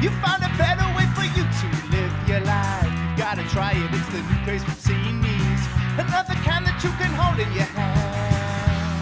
You found a better way for you to live your life. You gotta try it, it's the new craze for seeing me's. Another kind that you can hold in your hand.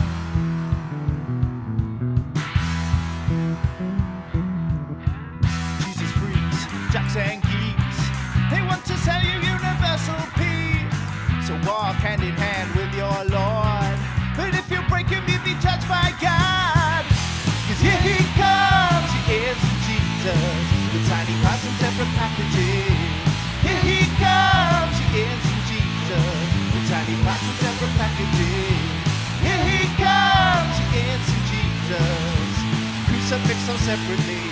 Jesus freaks, jocks and geeks, they want to sell you universal peace. So walk hand in hand with your Lord. But if you break him, you'll be judged by God. 'Cause here he comes, he is Jesus, with tiny parts and separate packages. Here he comes, he is Jesus, with tiny parts and separate packages. Here he comes, he is Jesus, crucifix so separately.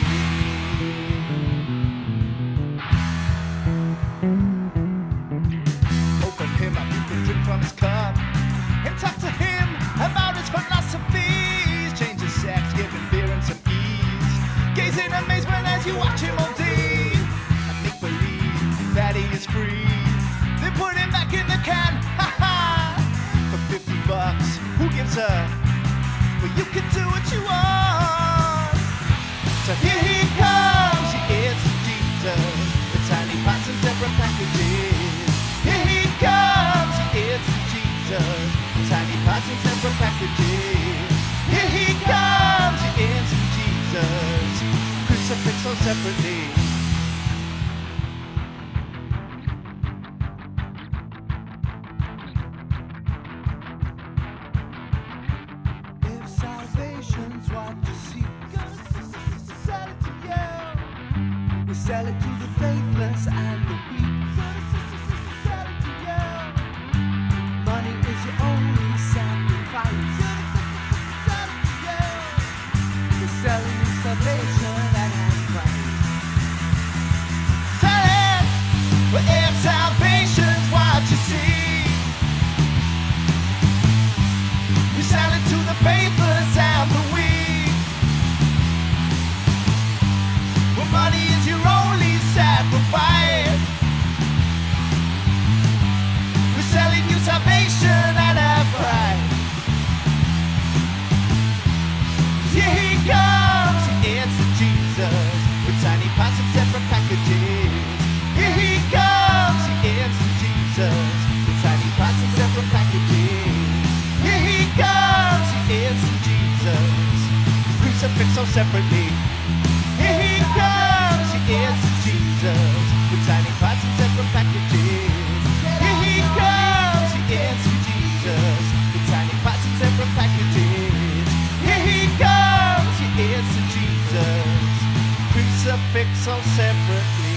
Open him up, you can drink from his cup and talk to him about his philosophies. Change his sex, give him beer and some ease. Gaze in amazement as you watch him all day and make believe that he is free. Then put him back in the can, ha ha. For $50, who gives a? But you can do what you want. So here he comes, he is Jesus, with tiny pots and separate packages. Here he comes, he is Jesus, with tiny pots and separate packages. Here he comes, he is Jesus, crucifix so separately. If salvation's what you seek, sell it to you. We sell it to the faithless and the weak. Sell it to you. Money is your only sacrifice. Sell it to you. We're selling you salvation at half price. Sell it. Well, if salvation's what you seek, we sell it to the faithless and the weak. Well, money is your only sacrifice. We're selling you salvation at a price. Here he comes, it's Jesus, with tiny pots and separate packages. Here he comes, it's Jesus, with tiny pots and separate packages. Here he comes, it's Jesus, crucifix so separately. Here he comes, it's Jesus, with tiny pots and separate packages. Here he comes, it's Jesus, with tiny pots and separate packages. Here he comes, it's Jesus, crucifix so separately.